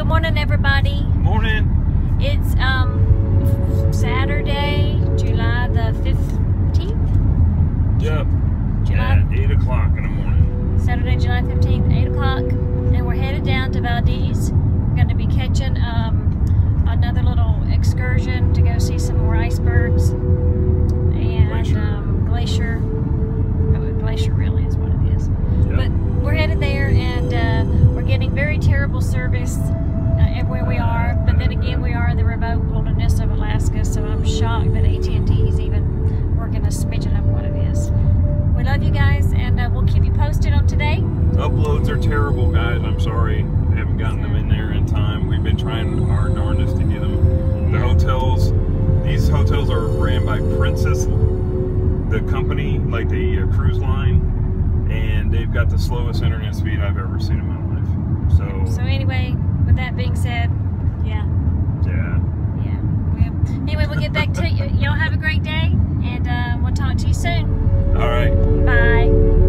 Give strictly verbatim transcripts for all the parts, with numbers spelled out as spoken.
morning, everybody. Morning. It's um Saturday, July the fifteenth. Yep. July. At eight o'clock in the morning. Saturday, July fifteenth, eight o'clock, and we're headed down to Valdez. We're going to be catching um another little excursion to go see some more icebergs and Glacier. um, glacier. Oh, glacier really is what it is. Yep. But we're headed there, and uh, we're getting very terrible service uh, everywhere we are. But then again, we are in the remote wilderness of Alaska, so I'm shocked that A T and T is even working a smidgen of what it is. We love you guys, and uh, we'll keep you posted on today. Uploads are terrible, guys. I'm sorry. I haven't gotten them in there in time. We've been trying our darndest to get them. The hotels, these hotels are ran by Princess, the company, like the uh, cruise line, and they've got the slowest internet speed I've ever seen in my life. So, So anyway, with that being said, yeah, yeah. yeah. Well, anyway, we'll get back to you. Y'all have a great day, and uh, we'll talk to you soon. All right. Bye.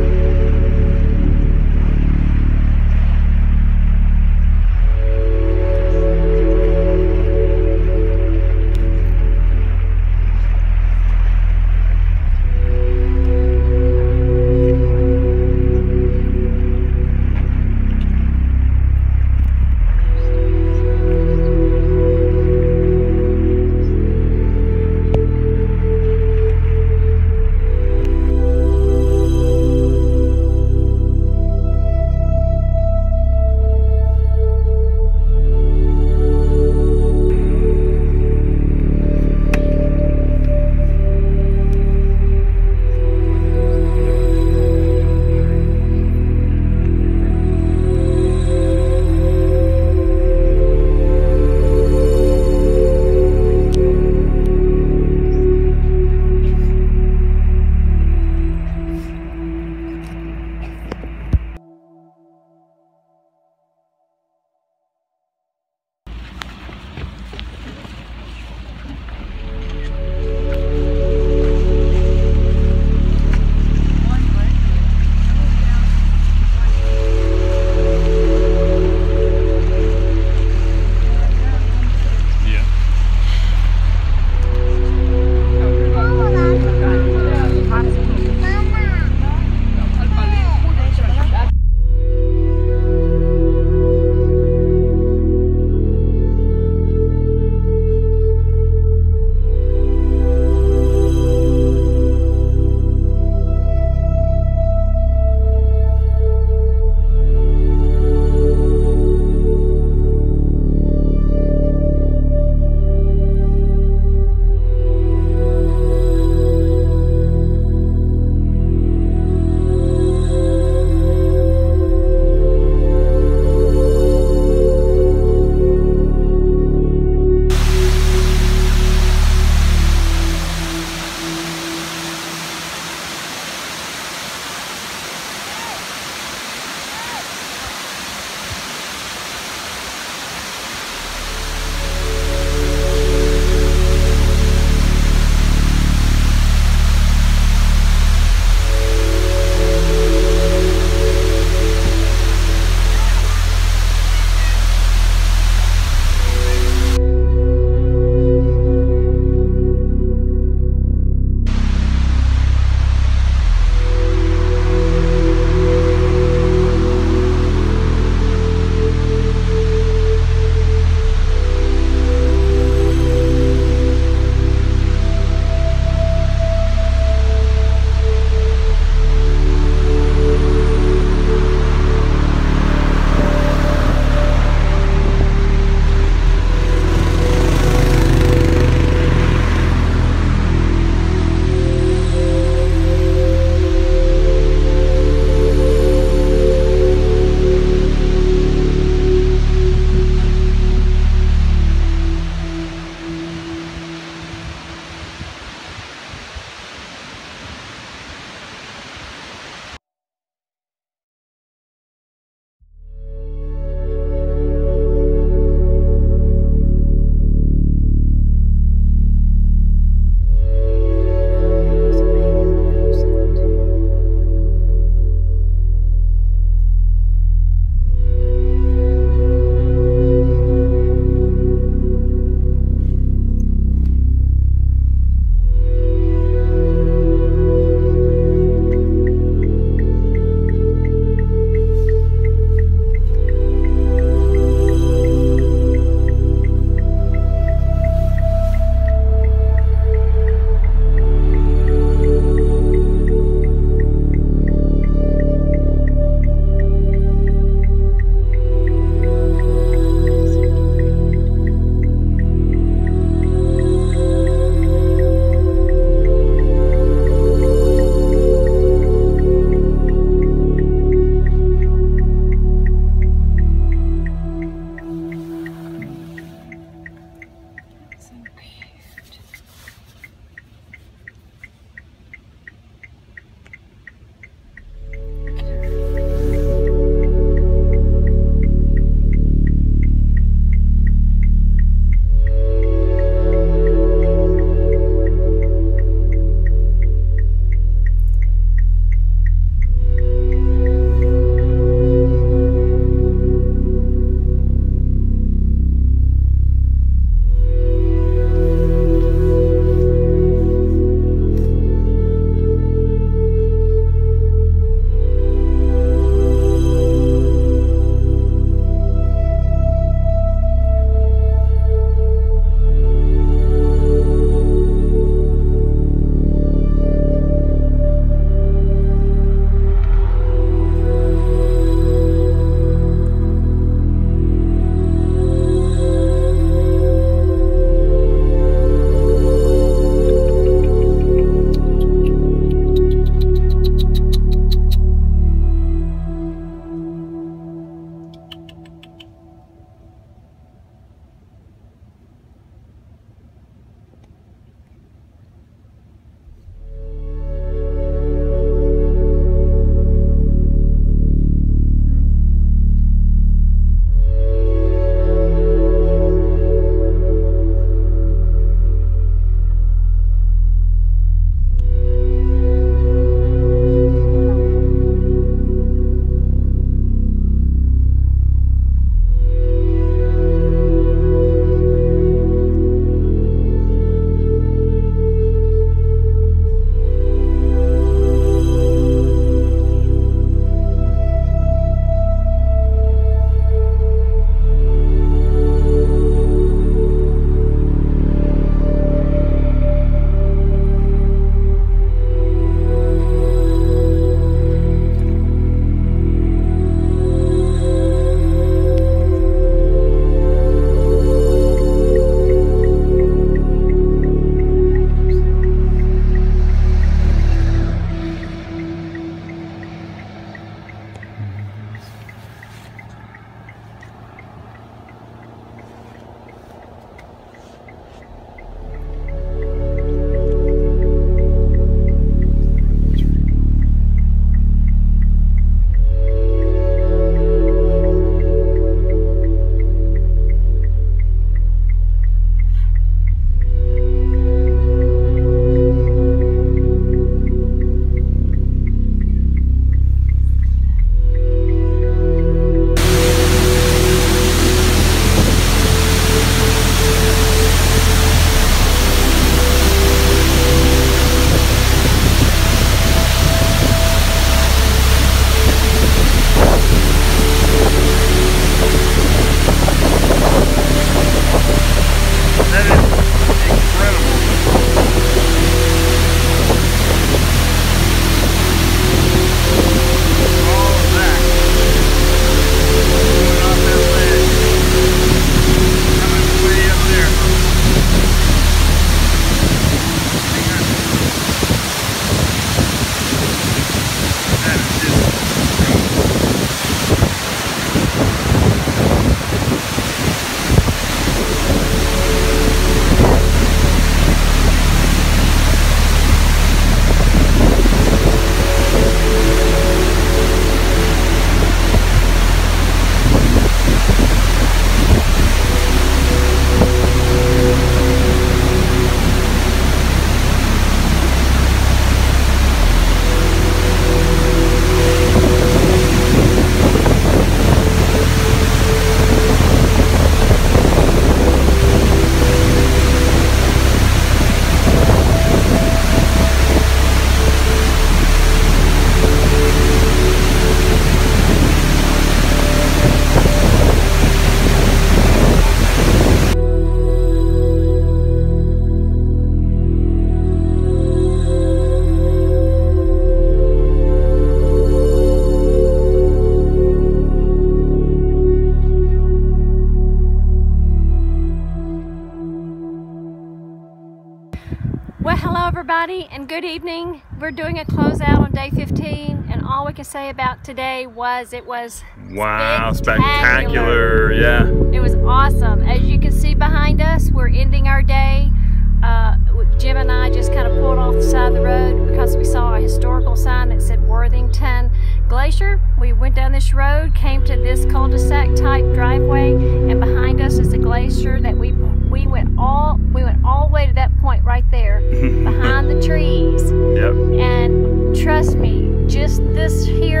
hello everybody and good evening. We're doing a closeout on day fifteen, and all we can say about today was it was wow, spectacular. spectacular. Yeah. It was awesome. As you can see behind us, we're ending our day. Uh, Jim and I just kind of pulled off the side of the road because we saw a historical sign that said Worthington Glacier. We went down this road, came to this cul-de-sac type driveway, and behind us is the glacier that we we went all we went all the way to that point right there behind the trees. Yep. And trust me, just this here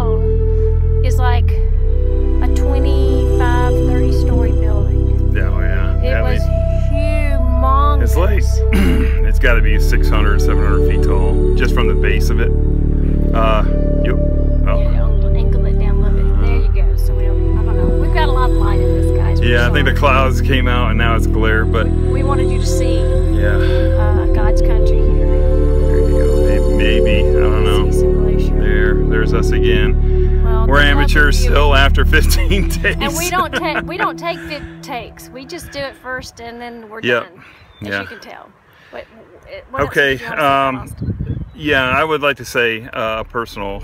alone is like a twenty-five, thirty story building. Yeah, oh yeah. It yeah, was we, humongous. it's like it's got to be six hundred, seven hundred feet tall just from the base of it. Uh, you, oh. Yeah, I'll angle it down a little bit. There you go. So we don't, I don't know. We've got a lot of light in this, guys. Yeah, I think the clouds came out and now it's glare, but we wanted you to see yeah. uh, God's country here. There you go. Maybe, I don't know. See some glacier. There, there's us again. Well, we're good luck amateurs with you. still after fifteen days. And we don't take we don't take fit takes. We just do it first and then we're Yep. done. As Yeah. you can tell. What, what Okay. else did you want to say, Um, Austin? yeah, I would like to say uh, a personal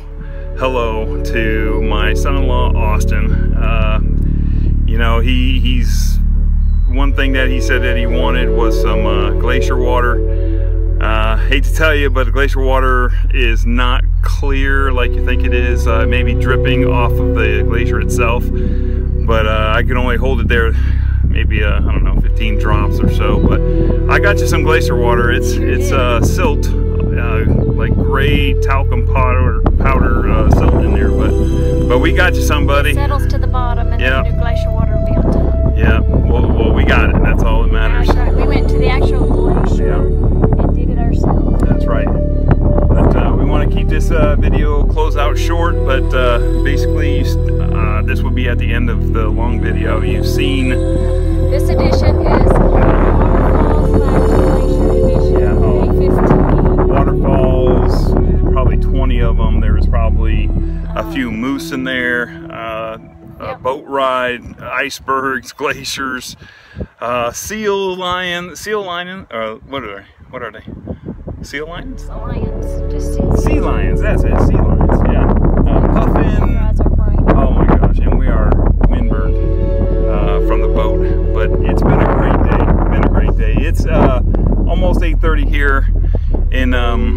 hello to my son-in-law Austin. Uh, you know, he he's one thing that he said that he wanted was some uh, glacier water. Uh, hate to tell you, but the glacier water is not clear like you think it is. Uh, maybe dripping off of the glacier itself, but uh, I can only hold it there maybe uh, I don't know, fifteen drops or so. But I got you some glacier water. It's it's uh, silt, uh, like gray talcum powder powder uh, silt in there. But but we got you some, buddy. It settles to the bottom, and Yep. then the new glacier water will be on top. Yeah. Well, well, we got it. That's all that matters. That's right. We went to the actual glacier Yeah. and did it ourselves. That's right. But uh, we want to keep this uh, video closeout short, but uh, basically uh, this will be at the end of the long video. You've seen This edition is Waterfalls slash Glacier edition, Yeah, oh. day fifteen. waterfalls, probably twenty of them. There was probably a few moose in there, uh, a Yep. boat ride, icebergs, glaciers, uh, seal lion, seal lion, uh, what are they? What are they? Seal lions? The lions, just see. Sea lions, that's it, sea lions, yeah. Uh, puffin. Rides our brain. Oh my gosh, and we are windburned uh, from the boat, but it's been a great day. Been a great day. It's uh, almost eight thirty here in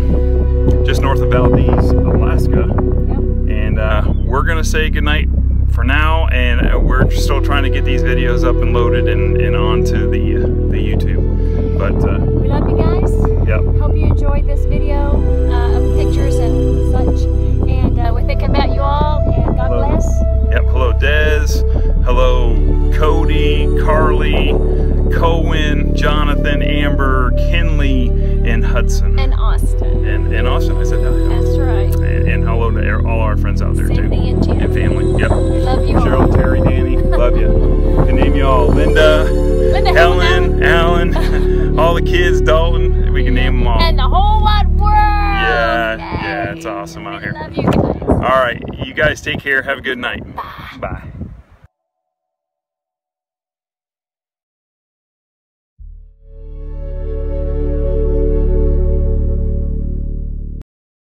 um, just north of Valdez, Alaska, Yep. and uh, we're gonna say goodnight for now, and uh, we're still trying to get these videos up and loaded and, and onto the uh, the YouTube. But uh, We love you guys. yep. Hope you enjoyed this video uh, of pictures and such. And uh, we're thinking about you all, and God Hello. bless. Yep, hello Dez, hello Cody, Carly, Cohen, Jonathan, Amber, Kinley, and Hudson. And Austin. And, and Austin, I said hi. That's right. And, and hello to er- all our friends out there too. Cindy and Jim. And family, yep. Love you all. Cheryl, Terry, Danny, love you. I can name you all. Linda, Linda, Helen, Alan, all the kids, Dalton, we can name them all. And the whole wide world. Yeah, Yay. yeah, it's awesome out here. Love you guys. All right, you guys take care. Have a good night. Bye.